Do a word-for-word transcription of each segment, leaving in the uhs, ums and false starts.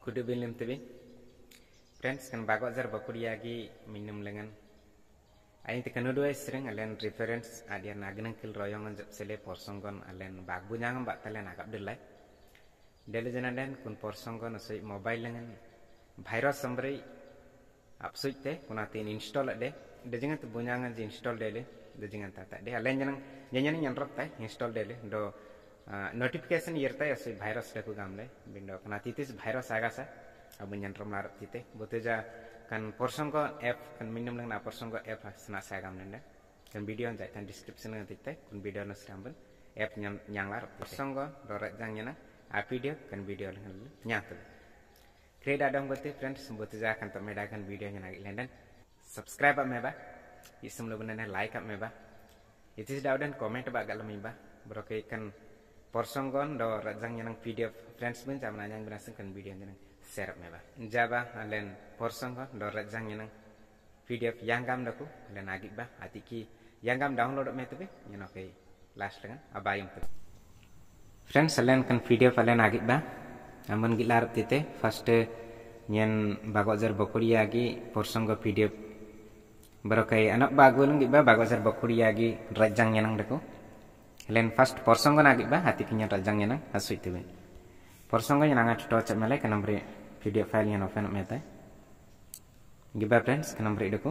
Kudu bilim tebe. Friends kan bago jar bakuriagi minum lengan. Ayin tekan dua sering alen reference adia nagnang kil royongan jap sele porsonggon alen bag bunyang bak talen agap delai. Dele jananden kun porsonggon asoi mobile lengan virus sambrai apsuit te kunatin install ade de jangan tu bunyangan ji install dele de jangan tata de alen janang jangan yang rot tai install dele do notification yerta asoi virus de ku gamle bindo kunatitis virus agasa abun yang romar tite boteja kan porsonggo app kan minum lang na porsonggo app sena saya gam nenda kan video yang jaitan description nang tite kun video nas ramben app yang yang lar porsonggo dorat jang yana a video kan video lang nyata create adang bote friends boteja kan tameda kan video yang lagi lendan subscribe am meba isum lo benana like am meba itis daudan comment ba galam meba broke kan porsonggo do rajang yang video friends ben jam nanyang benaseng kan video yang share meba jaba alen porsonggo do rajang yang video yang gam daku alen agik ba atiki yang gam download me tebe nyano ke last dengan abayum tu friends alen kan video alen agik ba amun gilar tite first nyen bagojar bokuri agi porsonggo video barokai anak bagu nang giba bagojar bokuri agi rajang yang daku alen first porsonggo nagik ba atiki nya rajang yang asui tebe porsonggo yang angat to chat mele kan beri video file yang open meta giba friends kan beri deku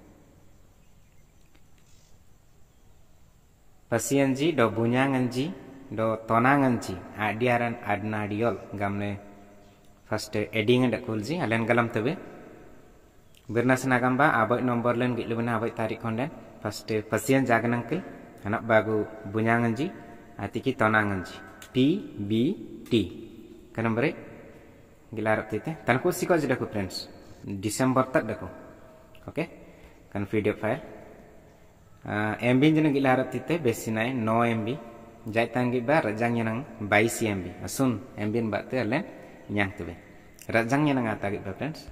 pasianji do bunyanganji do tonanganji adiaran adnadiol gamne first adding and kulji alen galam tebe bernasna gamba abai nomor len gilubna abai tarik konden first pasian jaganangkil anak bagu bunyanganji atiki tonanganji T B T kan beri gilar tite tan ku siko jeda ku friends December tak dako oke kan video file uh, M B jena gilar tite besinai no M B jaitan giba rajang yang twenty M B asun M B mbak te alen nyang tebe rajang yang ngata giba friends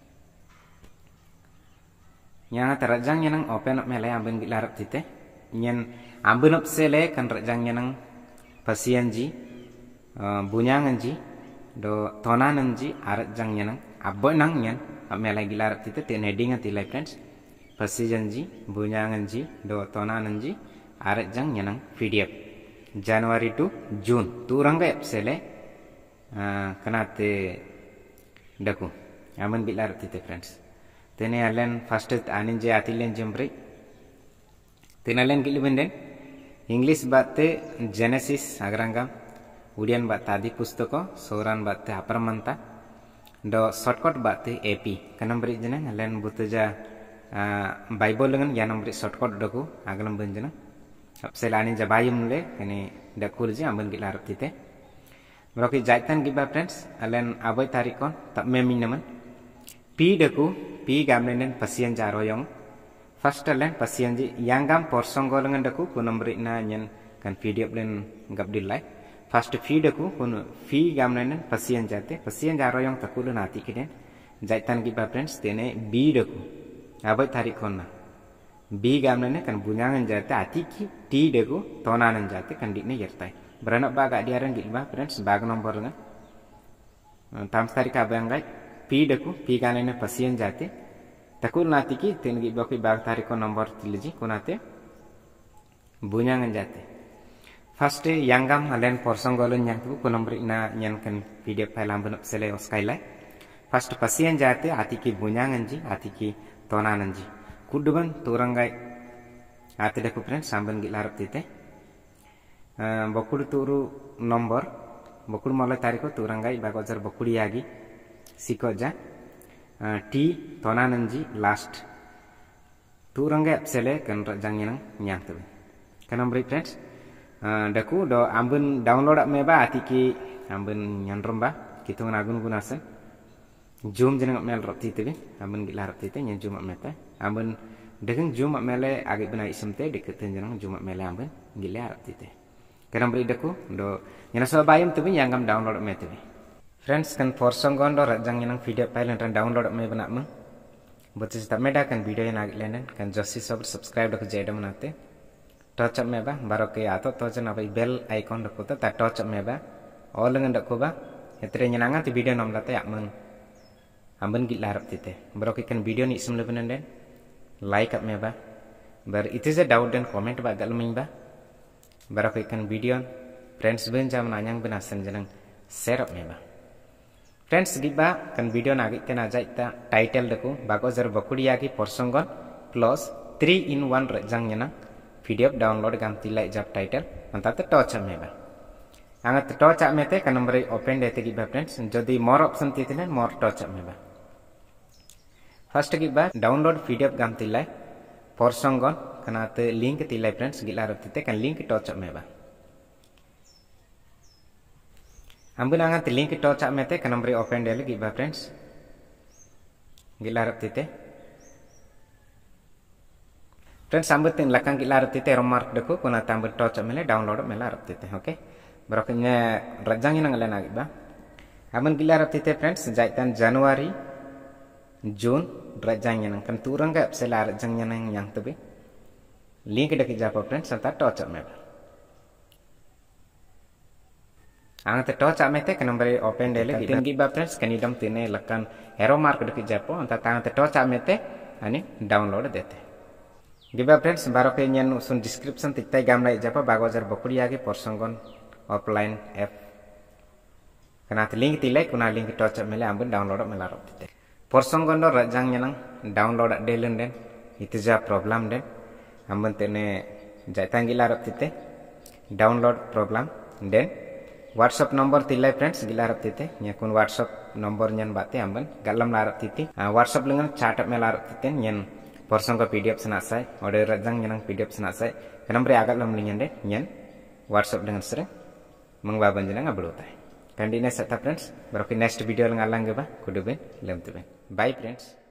yang ngata rajang yang open up mele ambin gilar tite nyen ambin up sele kan rajang yang pasianji uh, bunyanganji do tonananji arat jang yanang abbo nang yan amela gilar tite te heading ati live friends pasijanji bunyanganji do tonananji arat jang yanang P D F January to June turanga epsele uh, kanate daku aman gilar tite friends tene alen first aninje atilen jembre tenalen gilibenden English batte Genesis agrangam Udian bat tadi pustoko, soran bat aparmanta, do shortcut bat A P. Kanam beri jenang, alen butuja Bible dengan yang beri shortcut doku, agalam benjenang. Selani jabayum le, kini dakurji ambil gilar tite. Meroki jaitan giba friends, alen abai tarikon, tak memi naman. P doku, P gamlenen pasien jaroyong. First alen pasien ji, yang gam porsonggo lengan doku, kunam beri na nyen kan video len gabdilai. First fee daku kun fee gamnanen pasien jate pasien jaro yang takulu nati kiden jaitan giba friends tene B daku abai tarik konna B gamnanen kan bunyangan jate atiki T daku tonanan jate kan dikne yertai beranak baga diaran giba friends bag nomor nga tam tarik abangai P daku P gamnanen pasien jate takulu nati ki tene giba ki bag tarik kon nomor tilji kunate bunyangan jate First yang gam alen porsonggolun yang tu kunam beri na yang kan video file ambun sele oskailai. First pasien jate atiki bunyanganji atiki tonananji. Kuduban turangai ati deku friends sambun gilar tite. Bokul turu nomor bokul mulai tariko turangai bagojar bokul yagi sikoja T tonananji last. Turangai sele kan rajang yang yang tu. Kanam beri friends daku do ambun download up meba atiki ambun nyandrom ba kitu nagun gunasen zoom jeneng mel roti tebe ambun gilar tite nyen zoom meta ambun degen zoom mele agi bena isemte deketen jeneng zoom mele ambun gilar tite kadang beri daku do nyana so bayam tebe yangam download me tebe friends kan porsonggon do rajang nyenang video file ran download me bena meng botis ta meda kan video yang agi lenen kan josi sob subscribe do jeda menate touch up meba baroke ato touch na bai bell icon dakota ta touch up meba all ngan dakoba Hetre nyenangan ti video nom late yak meng amben git larap tite. Barok ikan video ni isem leben den. Like up me ba. Bar it is a doubt dan comment ba gal ming ba. Barok ikan video friends ben jam nanyang ben asen jenang share up me ba. Friends git ba kan video nagit ten aja ita title deku bago jar bakudiya ki porsongon plus three in one rajang nyenang video download gam tilai jab title antate touch me ba. Angat touch me te kan nomor open dete git ba friends jodi more option titine more touch me ba. First git ba download video gam tilai porsongon kanate link tilai friends git larap tite kan link touch me ba. Ambun angat link touch me te kan nomor open dele git ba friends git larap tite. Friends ambut tin lakang git larap tite remark deku kuna tambut touch me le download me larap tite okay. Baroknya rajang yang ngalen agak ba. Aman gila rap tite friends jaitan Januari June rajang yang kan turang gak sela rajang yang yang tebe. Link dak japa friends serta touch me. Angat touch me te kan nomor open dele gitu. Tinggi ba friends kan idam tine lakan arrow mark dak japa anta tangan touch me te ani download dete. Giba friends baroknya usun description tiktai gamla japa bagojar bokuriya ki porsongon offline app karena link tilai kuna link touch mele ambun download melarap tite porsongon do rajang nyanang download delen den itu ja problem den ambun tene jaitan gilarap tite download problem den WhatsApp number tilai friends gilarap tite nya kun WhatsApp number nyan bate ambun galam larap tite WhatsApp lengan chat melarap tite nyen porsongo P D F senasai order rajang nyanang P D F senasai kana bre agat lam linyan den nyen WhatsApp dengan sering mengbaban jenang ablutai. Kan di next friends, baru ke next video ngalang ba kudu ben lem tu ben. Bye friends.